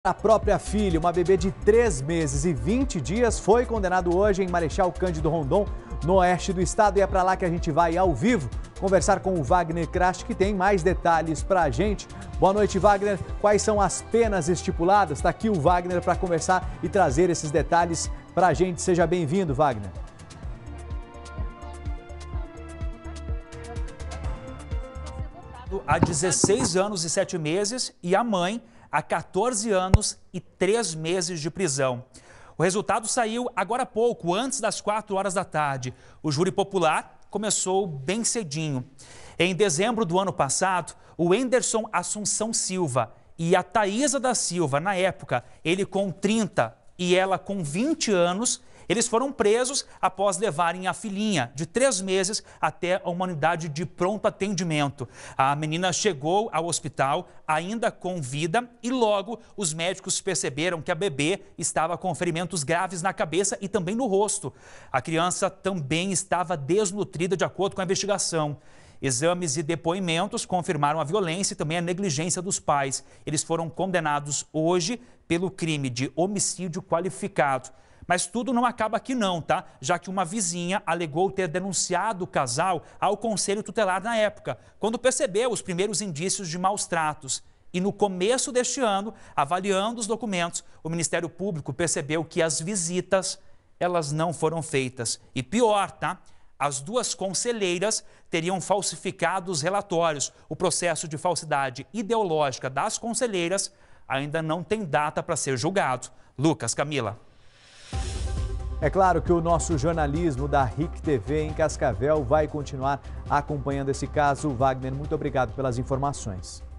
A própria filha, uma bebê de 3 meses e 20 dias, foi condenado hoje em Marechal Cândido Rondon, no oeste do estado. E é para lá que a gente vai ao vivo conversar com o Wagner Crash, que tem mais detalhes para a gente. Boa noite, Wagner. Quais são as penas estipuladas? Está aqui o Wagner para conversar e trazer esses detalhes para a gente. Seja bem-vindo, Wagner. Há 16 anos e 7 meses e a mãe há 14 anos e 3 meses de prisão. O resultado saiu agora há pouco, antes das 4 horas da tarde. O júri popular começou bem cedinho. Em dezembro do ano passado, o Enderson Assunção Silva e a Thaisa da Silva, na época, ele com 30 e ela com 20 anos, eles foram presos após levarem a filhinha de 3 meses até uma unidade de pronto atendimento. A menina chegou ao hospital ainda com vida e logo os médicos perceberam que a bebê estava com ferimentos graves na cabeça e também no rosto. A criança também estava desnutrida, de acordo com a investigação. Exames e depoimentos confirmaram a violência e também a negligência dos pais. Eles foram condenados hoje pelo crime de homicídio qualificado. Mas tudo não acaba aqui não, tá? Já que uma vizinha alegou ter denunciado o casal ao Conselho Tutelar na época, quando percebeu os primeiros indícios de maus tratos. E no começo deste ano, avaliando os documentos, o Ministério Público percebeu que as visitas, elas não foram feitas. E pior, tá? As 2 conselheiras teriam falsificado os relatórios. O processo de falsidade ideológica das conselheiras ainda não tem data para ser julgado. Lucas, Camila. É claro que o nosso jornalismo da RIC TV em Cascavel vai continuar acompanhando esse caso. Wagner, muito obrigado pelas informações.